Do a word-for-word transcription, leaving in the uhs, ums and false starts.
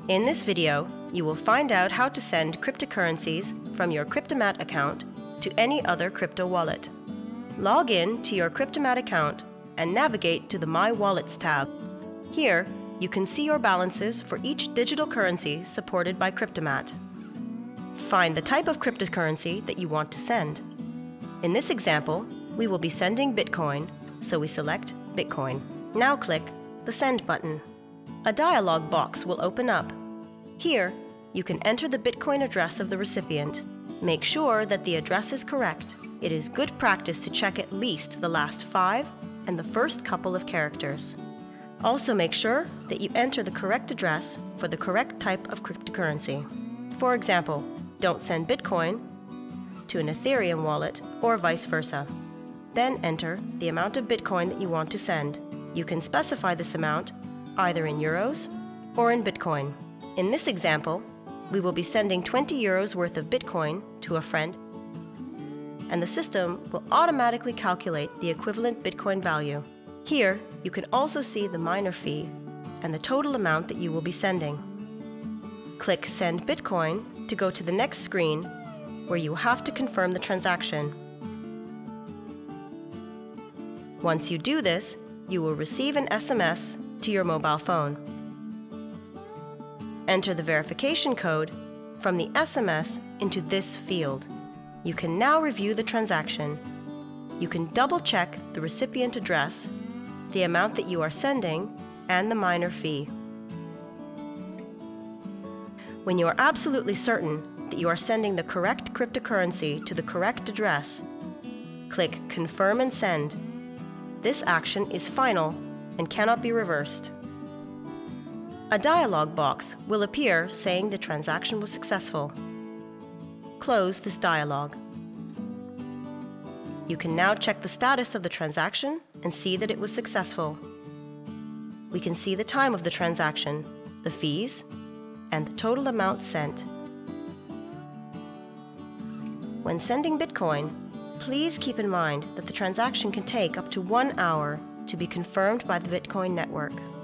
In this video, you will find out how to send cryptocurrencies from your Kriptomat account to any other crypto wallet. Log in to your Kriptomat account and navigate to the My Wallets tab. Here, you can see your balances for each digital currency supported by Kriptomat. Find the type of cryptocurrency that you want to send. In this example, we will be sending Bitcoin, so we select Bitcoin. Now click the Send button. A dialog box will open up. Here, you can enter the Bitcoin address of the recipient. Make sure that the address is correct. It is good practice to check at least the last five and the first couple of characters. Also make sure that you enter the correct address for the correct type of cryptocurrency. For example, don't send Bitcoin to an Ethereum wallet or vice versa. Then enter the amount of Bitcoin that you want to send. You can specify this amount either in euros or in Bitcoin. In this example, we will be sending twenty euros worth of Bitcoin to a friend, and the system will automatically calculate the equivalent Bitcoin value. Here, you can also see the miner fee and the total amount that you will be sending. Click Send Bitcoin to go to the next screen where you have to confirm the transaction. Once you do this, you will receive an S M S to your mobile phone. Enter the verification code from the S M S into this field. You can now review the transaction. You can double-check the recipient address, the amount that you are sending, and the miner fee. When you are absolutely certain that you are sending the correct cryptocurrency to the correct address, click Confirm and Send. This action is final and cannot be reversed. A dialog box will appear saying the transaction was successful. Close this dialog. You can now check the status of the transaction and see that it was successful. We can see the time of the transaction, the fees, and the total amount sent. When sending Bitcoin, please keep in mind that the transaction can take up to one hour to be confirmed by the Bitcoin network.